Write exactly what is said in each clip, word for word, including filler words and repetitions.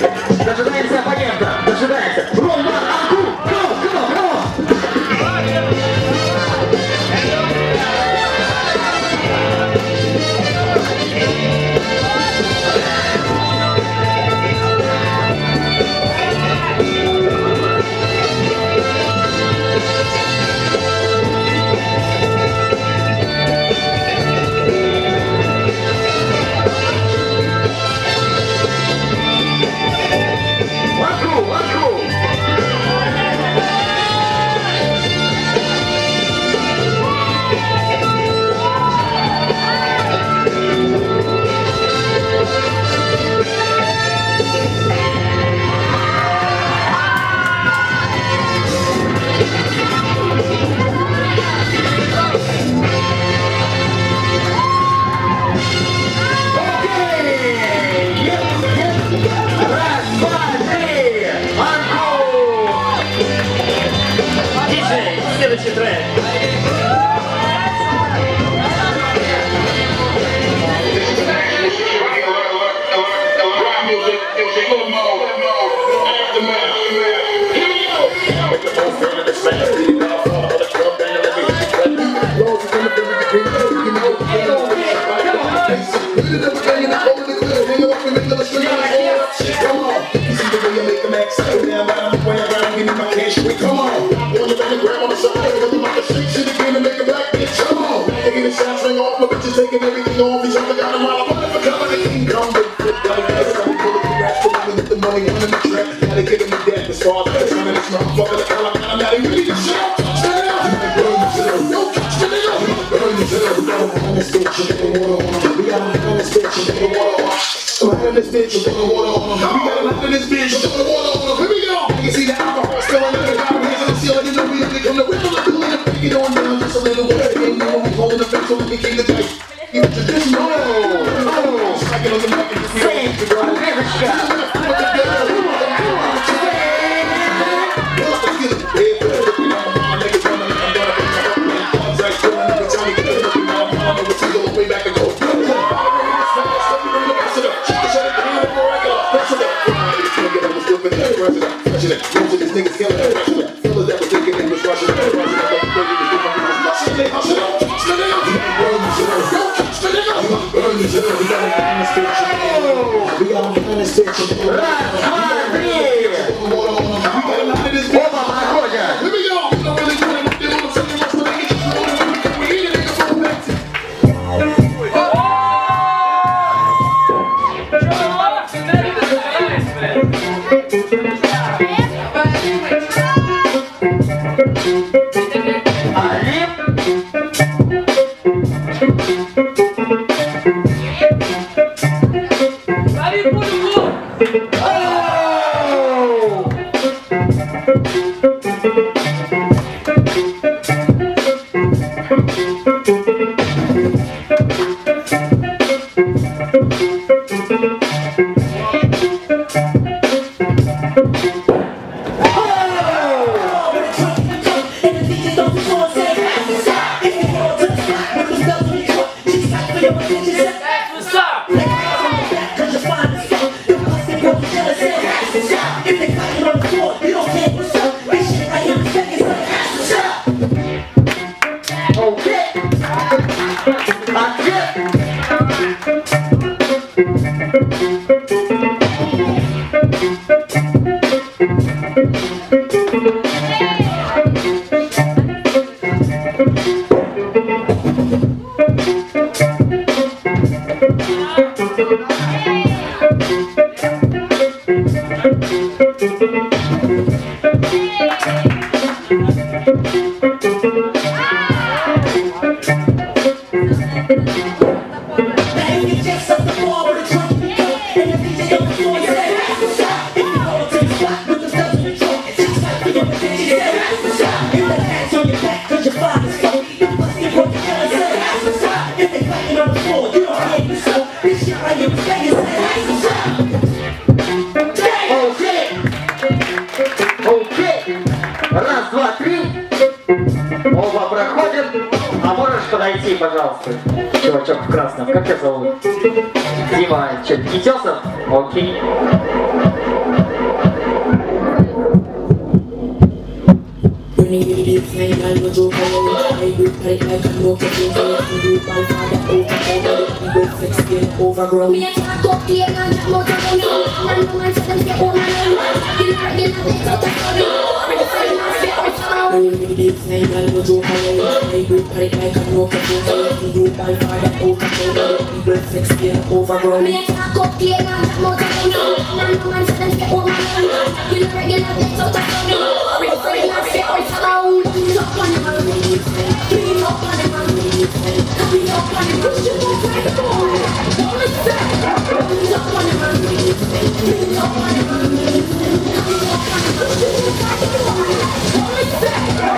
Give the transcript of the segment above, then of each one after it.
Дожидаемся оппонента. Дожидаемся. Роман Анку. Go, go, go. Следующий трек. Come on, on the background on the side, cause I'm about to shake shit again and make a black bitch. Come on, taking the shots, ring off, my bitches taking everything off. These other got a mile, I'm for coming to King Kong. With the money on the track, now they giving me death as far as the this motherfucker. The hell I'm not even really shut up. Stand up, burn the zero, no touch the nigga. Burn the zero, we got a man in this bitch, you put the water on him. We got a man in this bitch, you put the water on him. A man in this bitch, you put the water on him. We got a man in this bitch, you put the water on him. Here we go. You see the alcohol still in the car, hands on the ceiling, you know we only come to whip on the building and break it on down just a little bit. Ain't no one holding the fence, so we can keep the tight. You traditional, oh, striking on the mic and just saying, never shot. Most of these niggas killing the president. Fillers that were thinking they was Russian. The president that was thinking he was Russian. They hustle up. Touch the nigga. Burn the zero. Go touch the nigga. Burn the zero. We got a man in this bitch. We got a man in this bitch. We got a man in this bitch. Here we go. We don't really want to deal with something else to make it true. We need a nigga for the next. Раз, два, три. Оба проходят. А можешь подойти, пожалуйста? Чувачок в красном. Как тебя зовут? Дима. Что, Нетесов? Окей. deep fine, I no joke around. I do tight like a no kicking for you. Do ball for the overgrown. I do flex skin overgrown. Me a talk up here and that motor on me. And no man said them get on my own. You know you know they talk about me. I'm afraid my fear is I will be deep fine, I no joke around. I do tight like a no kicking for you. Do ball for the overgrown. I do flex skin overgrown. Me a talk up here and that motor on me. And no man said them get on my own. You know you know they talk about me. I'm afraid my fear is around. Bring up on him, bring up on him, bring up on him. You won't break the ball. Don't listen. Bring up on him, bring up on him, bring up on him. You won't break the ball. Don't listen.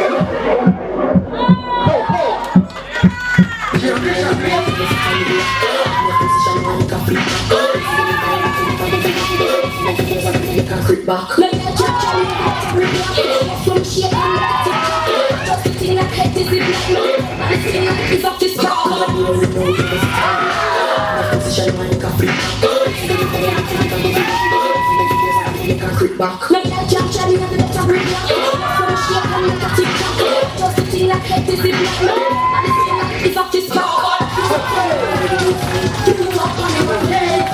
Back. Let me jump, jump, jump, from shit and that. Just sitting like head is in black. And it's in like it's off this crowd. Back. Let me jump, jump, jump, jump, from shit and that. Just sitting like head is in black. And it's in like it's off this crowd. You up on it, hey.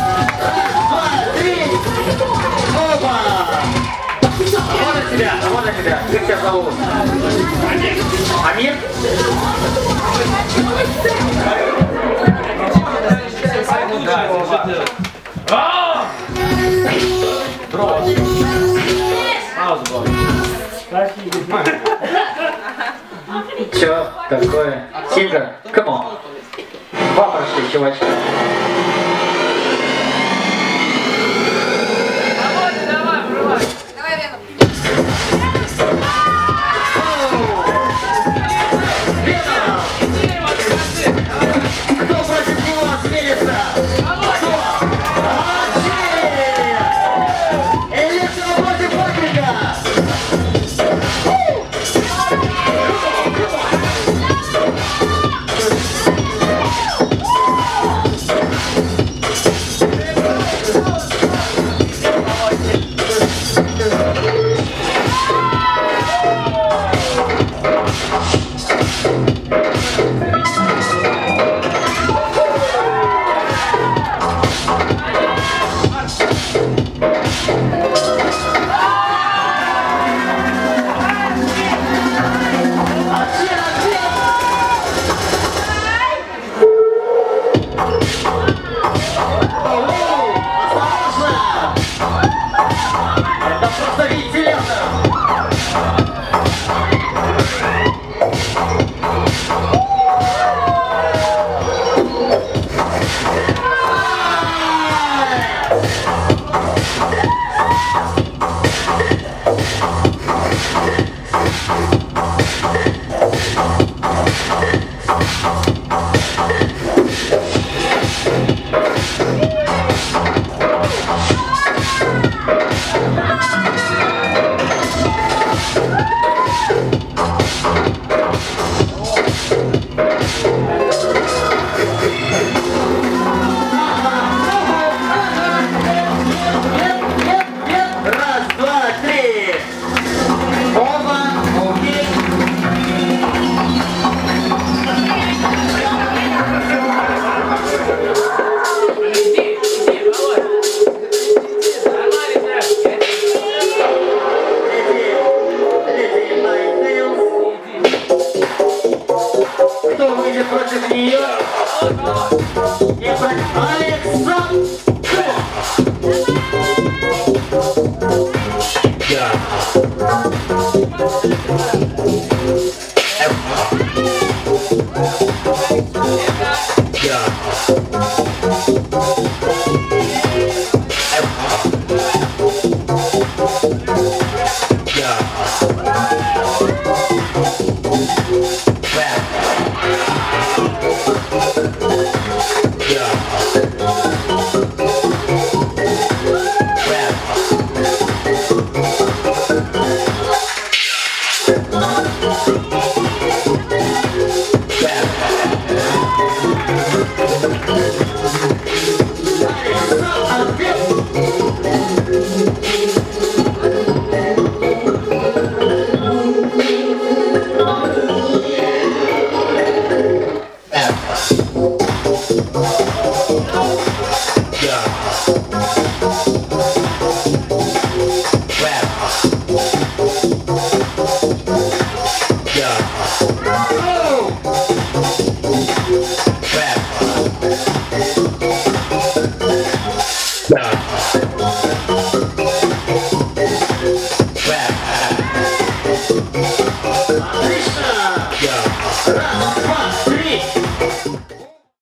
Можно тебя, можно тебя. Как тебя зовут? Амир? Чё такое? Сильвер, come on. Попрошли, чувачки.